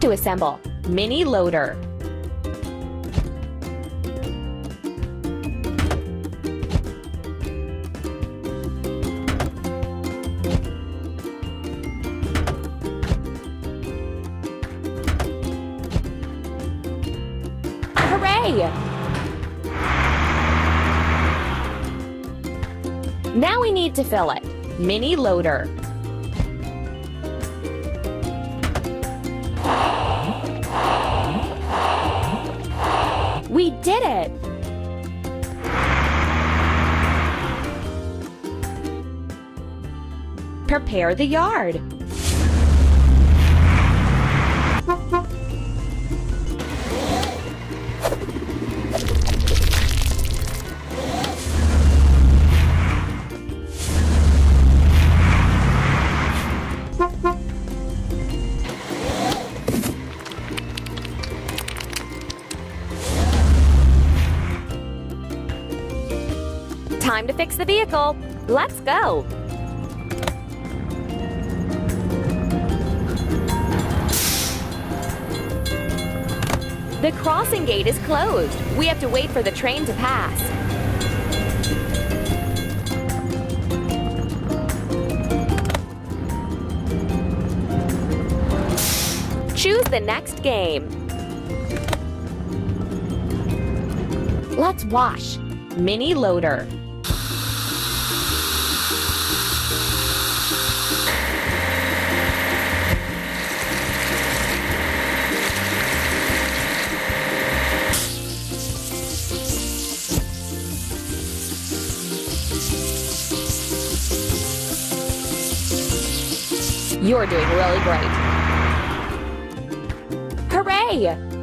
to assemble. Mini loader. Hooray! Now we need to fill it. Mini loader. We did it! Prepare the yard. Time to fix the vehicle. Let's go. The crossing gate is closed. We have to wait for the train to pass. Choose the next game. Let's wash. Mini loader. You're doing really great. Hooray!